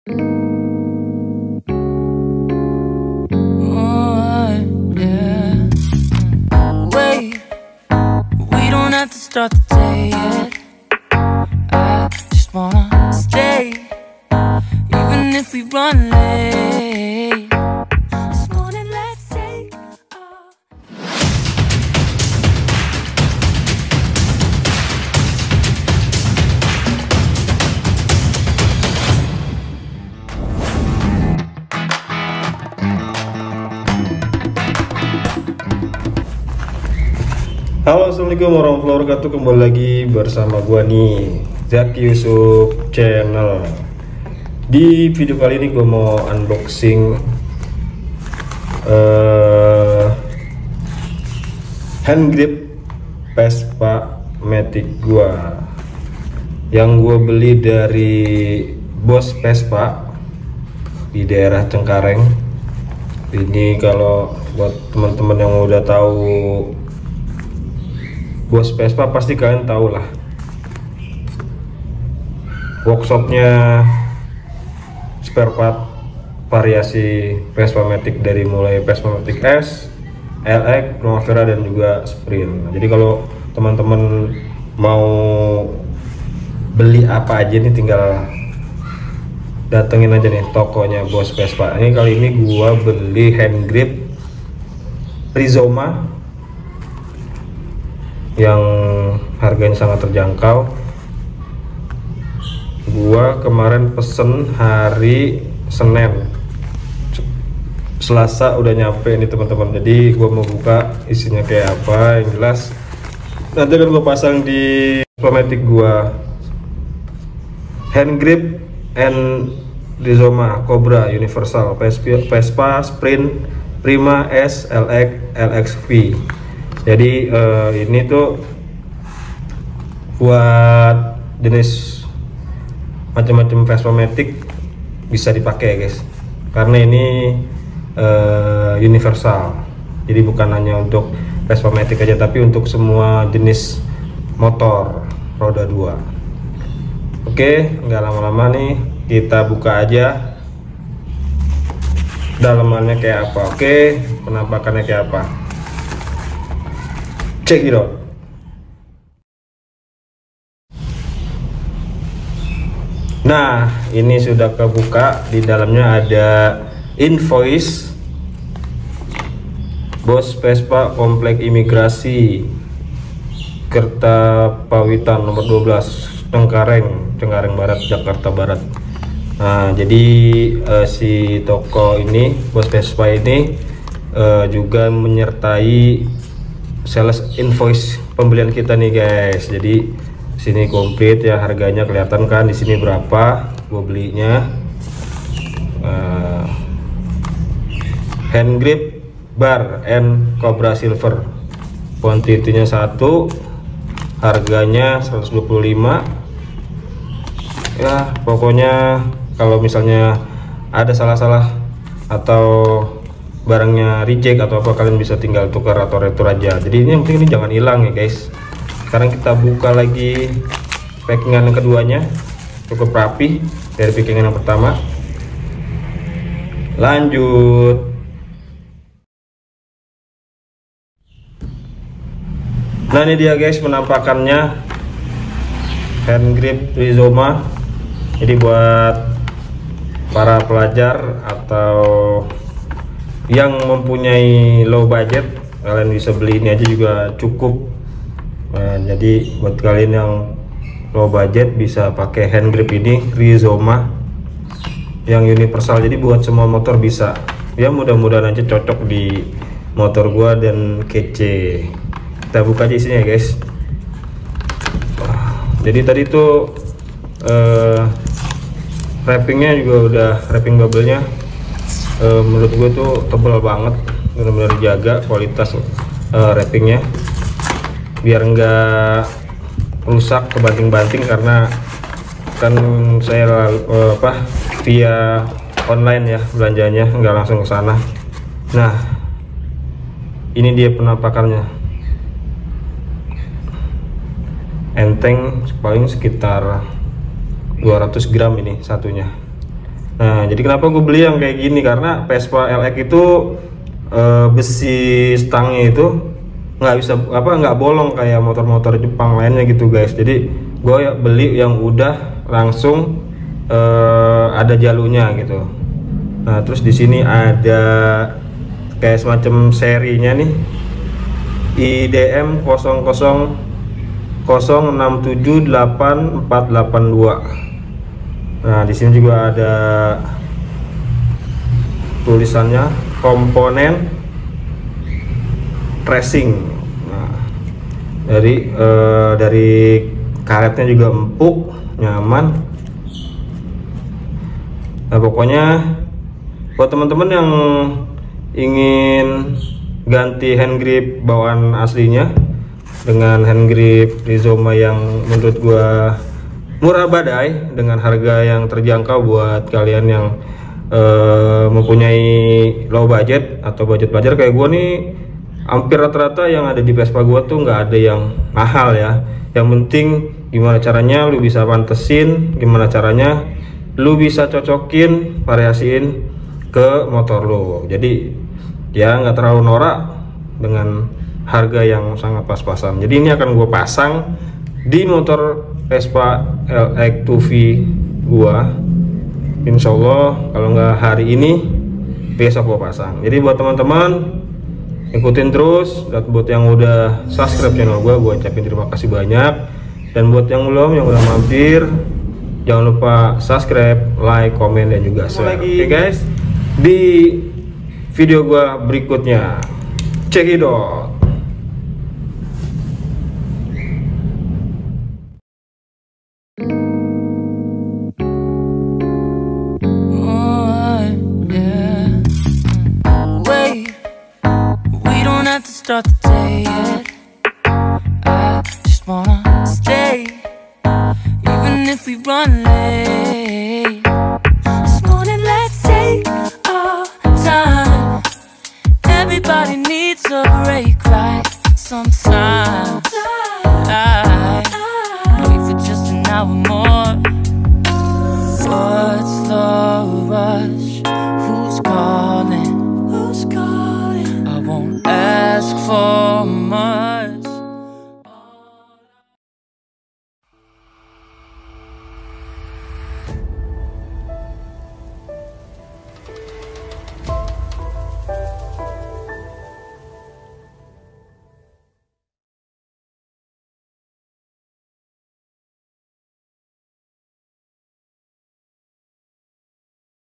To start the day yet. I just wanna stay, even if we run late. This morning let's take off. Halo, assalamualaikum warahmatullahi wabarakatuh. Kembali lagi bersama gua nih, Zaki Yusuf Channel. Di video kali ini gua mau unboxing hand grip Vespa Matic gua yang gua beli dari Bos Vespa di daerah Cengkareng. Ini kalau buat teman-teman yang udah tahu Bos Vespa pasti kalian tahu lah, workshopnya spare part variasi Vespa Matic dari mulai Vespa Matic S, LX, Primavera dan juga Sprint. Jadi kalau teman-teman mau beli apa aja nih tinggal datengin aja nih tokonya Bos Vespa. Ini kali ini gua beli hand grip Rizoma yang harganya sangat terjangkau. Gua kemarin pesen hari Senin, Selasa udah nyampe nih teman-teman. Jadi gua mau buka isinya kayak apa. Yang jelas nanti akan gua pasang di Matic gua. Hand grip and Rizoma Cobra Universal Vespa Sprint Prima S LX LXV. Jadi ini tuh buat jenis macam-macam Vespa Matic bisa dipakai guys, karena ini universal. Jadi bukan hanya untuk Vespa Matic aja, tapi untuk semua jenis motor roda 2. Oke, nggak lama-lama nih kita buka aja dalamannya kayak apa. Oke, penampakannya kayak apa. Check it out. Nah, ini sudah kebuka. Di dalamnya ada invoice Bos Vespa Komplek Imigrasi Kertapawitan nomor 12 Cengkareng Barat, Jakarta Barat. Nah, jadi si toko ini, Bos Vespa ini juga menyertai sales invoice pembelian kita nih guys. Jadi sini komplit ya, harganya kelihatan kan di sini berapa gue belinya. Hand grip bar and Cobra Silver, quantity-nya 1, harganya 125. Ya pokoknya kalau misalnya ada salah-salah atau barangnya reject atau apa, kalian bisa tinggal tukar atau retur aja. Jadi ini yang penting ini jangan hilang ya guys. Sekarang kita buka lagi packingan yang keduanya, cukup rapi dari packingan yang pertama. Lanjut. Nah ini dia guys penampakannya hand grip Rizoma. Jadi buat para pelajar atau yang mempunyai low budget, kalian bisa beli ini aja juga cukup. Nah, jadi buat kalian yang low budget bisa pakai hand grip ini Rizoma yang universal. Jadi buat semua motor bisa. Ya mudah-mudahan aja cocok di motor gua dan kece. Kita buka aja isinya guys. Jadi tadi tuh wrappingnya juga udah, wrapping bubble-nya menurut gue tuh tebal banget, benar-benar jaga kualitas wrappingnya biar enggak rusak kebanting-banting, karena kan saya via online ya belanjanya, nggak langsung ke sana. Nah ini dia penampakannya, enteng, paling sekitar 200 gram ini satunya. Nah, jadi kenapa gue beli yang kayak gini, karena Vespa LX itu besi stangnya itu nggak bolong kayak motor-motor Jepang lainnya gitu guys. Jadi gue beli yang udah langsung ada jalurnya gitu. Nah, terus di sini ada kayak semacam serinya nih, IDM 0006788482. Nah, di sini juga ada tulisannya komponen racing. Nah, dari karetnya juga empuk, nyaman. Nah, pokoknya buat teman-teman yang ingin ganti hand grip bawaan aslinya dengan hand grip Rizoma yang menurut gua murah badai dengan harga yang terjangkau buat kalian yang mempunyai low budget atau budget pelajar kayak gue nih. Hampir rata-rata yang ada di Vespa gue tuh nggak ada yang mahal ya. Yang penting gimana caranya lu bisa pantesin, gimana caranya lu bisa cocokin, variasiin ke motor lu. Jadi ya nggak terlalu norak dengan harga yang sangat pas-pasan. Jadi ini akan gue pasang di motor Vespa LX 2V gua. Insya Allah kalau nggak hari ini besok gua pasang. Jadi buat teman-teman ikutin terus, dan buat yang udah subscribe channel gua ucapin terima kasih banyak. Dan buat yang belum, yang udah mampir, jangan lupa subscribe, like, komen, dan juga share. Oke guys, di video gua berikutnya, cekidot. Start